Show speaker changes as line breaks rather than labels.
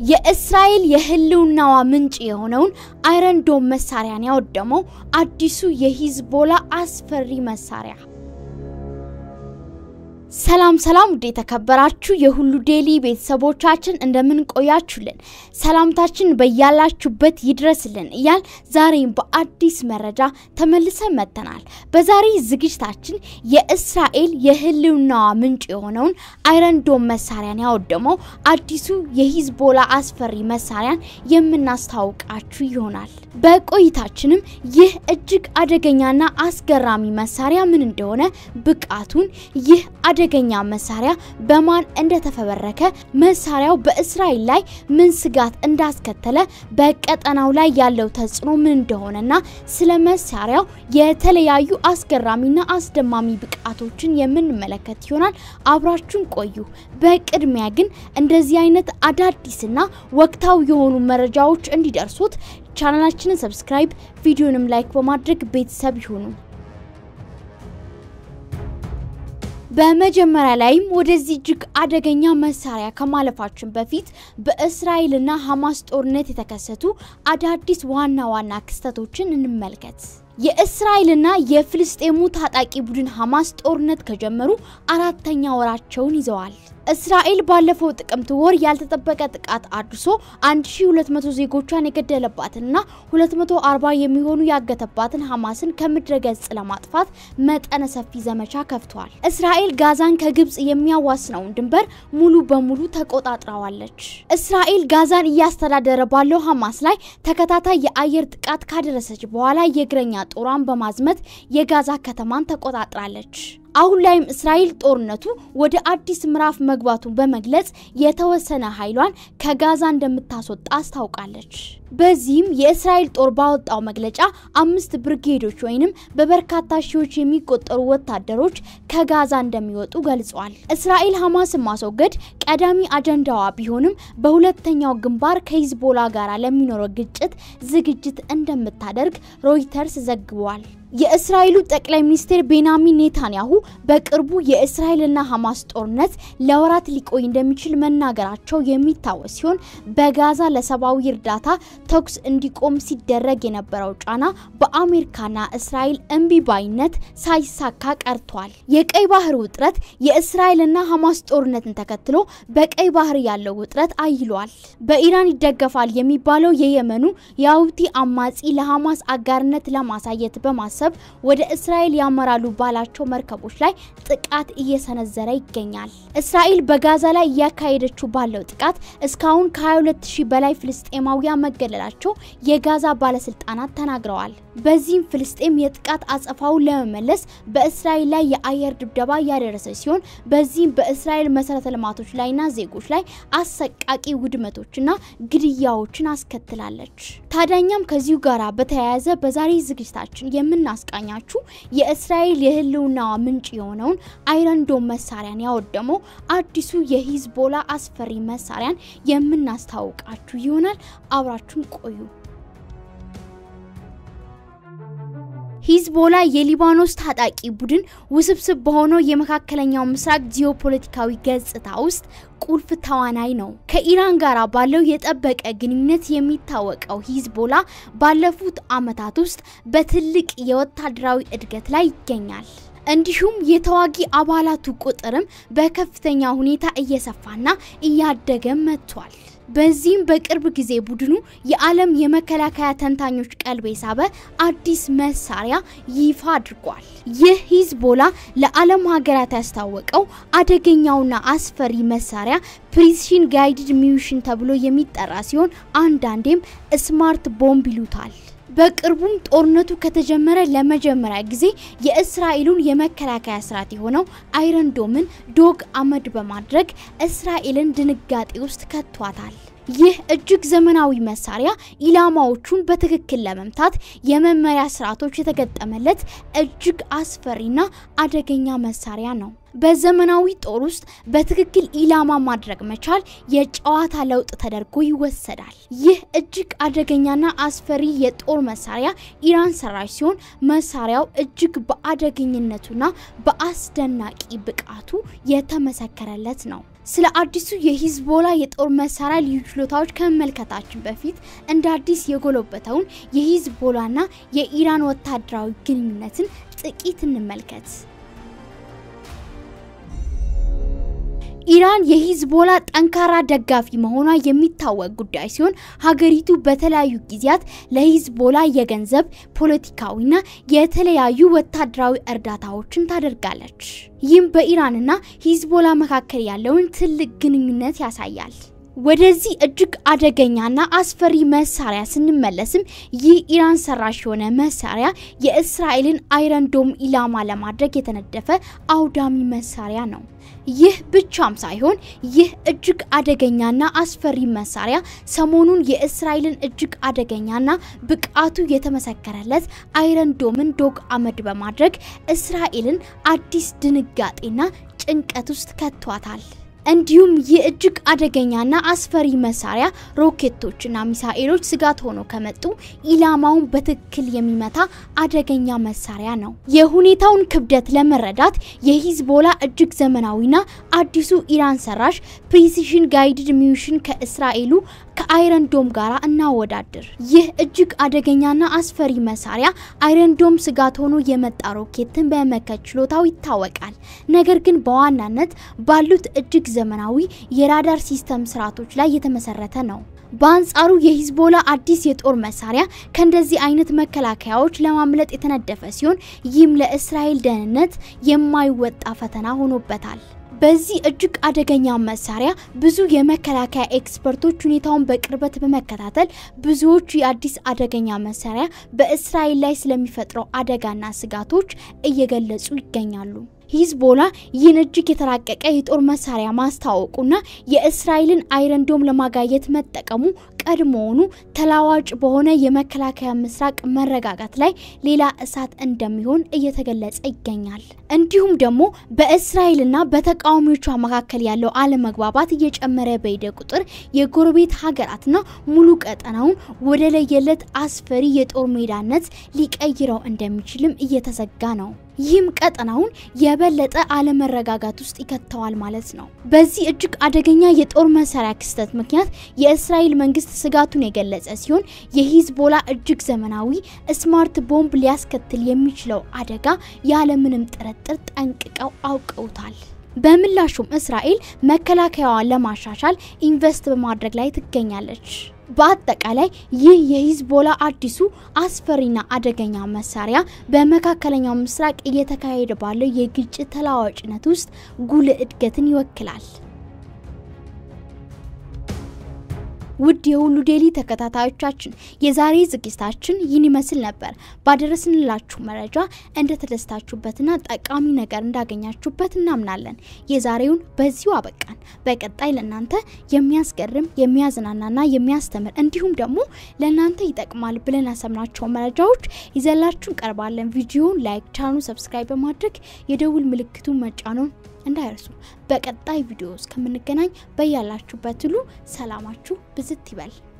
የእስራኤል የህልውናዋ ምንጭ የሆነውን አይረን ዶም መሳሪያን ያወደመው አዲሱ የሂዝቦላ አስፈሪ መሳሪያ። ሰላም ውድ የተከበራችሁ የሁሉ ዴሊ ቤተሰቦቻችን እንደምን ቆያችሁልን? ሰላምታችን በያላችሁበት ይድረስልን እያል ዛሬም በአዲስ መረጃ ተመልሰን መጥተናል። በዛሬ ዝግጅታችን የእስራኤል የህልውናዋ ምንጭ የሆነውን አይረን ዶም መሳሪያን ያወደመው አዲሱ የሂዝቦላ አስፈሪ መሳሪያን የምናስተዋውቃችሁ ይሆናል። በቆይታችንም ይህ እጅግ አደገኛና አስገራሚ መሳሪያ ምን እንደሆነ ብቃቱን ይህ አደገኛ መሳሪያ በማን እንደተፈበረከ መሳሪያው በእስራኤል ላይ ምን ስጋት እንዳስከተለ በቀጠናው ላይ ያለው ተጽዕኖ ምን እንደሆነና ስለ መሳሪያው የተለያዩ አስገራሚና አስደማሚ ብቃቶችን የምንመለከት ይሆናል። አብራችሁን ቆዩ። በቅድሚያ ግን እንደዚህ አይነት አዳዲስና ወቅታዊ የሆኑ መረጃዎች እንዲደርሱት ቻናላችንን ሰብስክራይብ ቪዲዮንም ላይክ በማድረግ ቤተሰብ ይሁኑ። በመጀመሪያ ላይም ወደዚህ እጅግ አደገኛ መሳሪያ ከማለፋችን በፊት በእስራኤልና ሐማስ ጦርነት የተከሰቱ አዳዲስ ዋና ክስተቶችን እንመልከት። የእስራኤልና የፍልስጤሙ ታጣቂ ቡድን ሐማስ ጦርነት ከጀመሩ 4ኛ ወራቸውን ይዘዋል። እስራኤል ባለፈው ጥቅምት ወር ያልተጠበቀ ጥቃት አድርሶ 1200 ዜጎቿን የገደለባትና 240 የሚሆኑ ያገተባትን ሐማስን ከምድረገጽ ለማጥፋት መጠነ ሰፊ ዘመቻ ከፍቷል። እስራኤል ጋዛን ከግብጽ የሚያዋስነውን ድንበር ሙሉ በሙሉ ተቆጣጥራዋለች። እስራኤል ጋዛን እያስተዳደረ ባለው ሐማስ ላይ ተከታታይ የአየር ጥቃት ካደረሰች በኋላ የእግረኛ ጦሯን በማዝመት የጋዛ ከተማን ተቆጣጥራለች። አሁን ላይም እስራኤል ጦርነቱ ወደ አዲስ ምዕራፍ መግባቱን በመግለጽ የተወሰነ ኃይሏን ከጋዛ እንደምታስወጣ አስታውቃለች። በዚህም የእስራኤል ጦር ባወጣው መግለጫ 5 ብርጌዶች ወይንም በበርካታ ሺዎች የሚቆጠሩ ወታደሮች ከጋዛ እንደሚወጡ ገልጿል። እስራኤል ሐማስን ማስወገድ ቀዳሚ አጀንዳዋ ቢሆንም በሁለተኛው ግንባር ከሂዝቦላ ጋር ለሚኖረው ግጭት ዝግጅት እንደምታደርግ ሮይተርስ ዘግቧል። የእስራኤሉ ጠቅላይ ሚኒስትር ቤንያሚን ኔታንያሁ በቅርቡ የእስራኤልና ሐማስ ጦርነት ለወራት ሊቆይ እንደሚችል መናገራቸው የሚታወስ ሲሆን በጋዛ ለሰብአዊ እርዳታ ተኩስ እንዲቆም ሲደረግ የነበረው ጫና በአሜሪካና እስራኤል እንቢባይነት ሳይሳካ ቀርቷል። የቀይ ባህር ውጥረት የእስራኤልና ሐማስ ጦርነትን ተከትሎ በቀይ ባህር ያለው ውጥረት አይሏል። በኢራን ይደገፋል የሚባለው የየመኑ የሁቲ አማጺ ለሐማስ አጋርነት ለማሳየት በማሰብ ወደ እስራኤል ያመራሉ ባላቸው መርከቦች ላይ ጥቃት እየሰነዘረ ይገኛል። እስራኤል በጋዛ ላይ ያካሄደችው ባለው ጥቃት እስካሁን ከ22000 በላይ ፍልስጤማውያን መገደላቸው የጋዛ ባለስልጣናት ተናግረዋል። በዚህም ፍልስጤም የጥቃት አጸፋው ለመመለስ በእስራኤል ላይ የአየር ድብደባ ያደረሰች ሲሆን በዚህም በእስራኤል መሰረተ ልማቶች ላይና ዜጎች ላይ አሰቃቂ ውድመቶችና ግድያዎችን አስከትላለች። ታዲያኛም ከዚሁ ጋራ በተያያዘ በዛሬ ዝግጅታችን የምናስቃኛችሁ የእስራኤል የህልውናዋ ምንጭ የሆነውን አይረን ዶም መሳሪያን ያወደመው አዲሱ የሂዝቦላ አስፈሪ መሳሪያን የምናስተዋውቃችሁ ይሆናል። አብራችሁን ቆዩ። ሂዝቦላ የሊባኖስ ታጣቂ ቡድን ውስብስብ በሆነው የመካከለኛው ምስራቅ ጂኦፖለቲካዊ ገጽታ ውስጥ ቁልፍ ተዋናይ ነው። ከኢራን ጋር ባለው የጠበቀ ግንኙነት የሚታወቀው ሂዝቦላ ባለፉት ዓመታት ውስጥ በትልቅ የወታደራዊ እድገት ላይ ይገኛል። እንዲሁም የተዋጊ አባላቱ ቁጥርም በከፍተኛ ሁኔታ እየሰፋና እያደገ መጥቷል። በዚህም በቅርብ ጊዜ ቡድኑ የዓለም የመከላከያ ተንታኞች ቀልብ የሳበ አዲስ መሳሪያ ይፋ አድርጓል። ይህ ሂዝቦላ ለዓለም ሀገራት ያስታወቀው አደገኛውና አስፈሪ መሳሪያ ፕሪሲሽን ጋይድድ ሚሽን ተብሎ የሚጠራ ሲሆን አንዳንዴም ስማርት ቦምብ ይሉታል። በቅርቡም ጦርነቱ ከተጀመረ ለመጀመሪያ ጊዜ የእስራኤሉን የመከላከያ ስርዓት የሆነው አይረን ዶምን ዶግ አመድ በማድረግ እስራኤልን ድንጋጤ ውስጥ ከቷታል። ይህ እጅግ ዘመናዊ መሳሪያ ኢላማዎቹን በትክክል ለመምታት የመመሪያ ስርዓቶች የተገጠመለት እጅግ አስፈሪና አደገኛ መሳሪያ ነው። በዘመናዊ ጦር ውስጥ በትክክል ኢላማ ማድረግ መቻል የጨዋታ ለውጥ ተደርጎ ይወሰዳል። ይህ እጅግ አደገኛና አስፈሪ የጦር መሳሪያ ኢራን ሰራሽ ሲሆን መሳሪያው እጅግ በአደገኝነቱና በአስደናቂ ብቃቱ የተመሰከረለት ነው። ስለ አዲሱ የሂዝቦላ የጦር መሳሪያ ልዩ ችሎታዎች ከመመልከታችን በፊት እንደ አዲስ የጎለበተውን የሂዝቦላና የኢራን ወታደራዊ ግንኙነትን ጥቂት እንመልከት። ኢራን የሂዝቦላ ጠንካራ ደጋፊ መሆኗ የሚታወቅ ጉዳይ ሲሆን ሀገሪቱ በተለያዩ ጊዜያት ለሂዝቦላ የገንዘብ ፖለቲካዊና የተለያዩ ወታደራዊ እርዳታዎችን ታደርጋለች። ይህም በኢራንና ሂዝቦላ መካከል ያለውን ትልቅ ግንኙነት ያሳያል። ወደዚህ እጅግ አደገኛና አስፈሪ መሳሪያ ስንመለስም ይህ ኢራን ሰራሽ የሆነ መሳሪያ የእስራኤልን አይረን ዶም ኢላማ ለማድረግ የተነደፈ አውዳሚ መሳሪያ ነው። ይህ ብቻም ሳይሆን ይህ እጅግ አደገኛና አስፈሪ መሳሪያ ሰሞኑን የእስራኤልን እጅግ አደገኛና ብቃቱ የተመሰከረለት አይረን ዶምን ዶግ አመድ በማድረግ እስራኤልን አዲስ ድንጋጤና ጭንቀት ውስጥ ከቷታል። እንዲሁም የእጅግ አደገኛና አስፈሪ መሳሪያ ሮኬቶችና ሚሳኤሎች ስጋት ሆኖ ከመጡ ኢላማውን በትክክል የሚመታ አደገኛ መሳሪያ ነው። የሁኔታውን ክብደት ለመረዳት የሂዝቦላ እጅግ ዘመናዊና አዲሱ ኢራን ሰራሽ ፕሪሲዥን ጋይድድ ሚሽን ከእስራኤሉ ከአይረን ዶም ጋራ እናወዳድር። ይህ እጅግ አደገኛና አስፈሪ መሳሪያ አይረን ዶም ስጋት ሆኖ የመጣ ሮኬትን በመከት ችሎታው ይታወቃል። ነገር ግን በዋናነት ባሉት እጅግ ዘመናዊ የራዳር ሲስተም ስርዓቶች ላይ የተመሰረተ ነው። በአንጻሩ የሂዝቦላ አዲስ የጦር መሳሪያ ከእንደዚህ አይነት መከላከያዎች ለማምለጥ የተነደፈ ሲሆን ይህም ለእስራኤል ደህንነት የማይወጣ ፈተና ሆኖበታል። በዚህ እጅግ አደገኛ መሳሪያ ብዙ የመከላከያ ኤክስፐርቶች ሁኔታውን በቅርበት በመከታተል ብዙዎች የአዲስ አደገኛ መሳሪያ በእስራኤል ላይ ስለሚፈጥረው አደጋና ስጋቶች እየገለጹ ይገኛሉ። ሂዝቦላ ይህን እጅግ የተራቀቀ የጦር መሳሪያ ማስታወቁና የእስራኤልን አይረን ዶም ለማጋየት መጠቀሙ ቀድሞውኑ ተላዋጭ በሆነ የመከላከያ ምስራቅ መረጋጋት ላይ ሌላ እሳት እንደሚሆን እየተገለጸ ይገኛል። እንዲሁም ደግሞ በእስራኤልና በተቃዋሚዎቿ መካከል ያለው አለመግባባት እየጨመረ በሄደ ቁጥር የጎረቤት ሀገራትና ሙሉ ቀጠናውን ወደ ለየለት አስፈሪ የጦር ሜዳነት ሊቀይረው እንደሚችልም እየተሰጋ ነው። ይህም ቀጠናውን የበለጠ አለመረጋጋት ውስጥ ይከተዋል ማለት ነው። በዚህ እጅግ አደገኛ የጦር መሳሪያ ክስተት ምክንያት የእስራኤል መንግስት ስጋቱን የገለጸ ሲሆን የሂዝቦላ እጅግ ዘመናዊ ስማርት ቦምብ ሊያስከትል የሚችለው አደጋ ያለምንም ጥርጥር ጠንቅቀው አውቀውታል። በምላሹም እስራኤል መከላከያዋን ለማሻሻል ኢንቨስት በማድረግ ላይ ትገኛለች። በአጠቃላይ ይህ የሂዝቦላ አዲሱ አስፈሪና አደገኛ መሳሪያ በመካከለኛው ምስራቅ እየተካሄደ ባለው የግጭት ተላዋጭነት ውስጥ ጉልህ እድገትን ይወክላል። ውድ የሁሉ ዴሊ ተከታታዮቻችን የዛሬ ዝግጅታችን ይህን ይመስል ነበር። ባደረስንላችሁ መረጃ እንደተደስታችሁበትና ጠቃሚ ነገር እንዳገኛችሁበት እናምናለን። የዛሬውን በዚሁ አበቃን። በቀጣይ ለእናንተ የሚያስገርም የሚያዝናናና የሚያስተምር እንዲሁም ደግሞ ለእናንተ ይጠቅማል ብለን ያሰብናቸው መረጃዎች ይዘላችሁ እንቀርባለን። ቪዲዮውን ላይክ፣ ቻናሉን ሰብስክራይብ በማድረግ የደውል ምልክቱን መጫኑን እንዳይረሱ። በቀጣይ ቪዲዮ እስከምንገናኝ በያላችሁበት ሁሉ ሰላማችሁ ብዝት ይበል።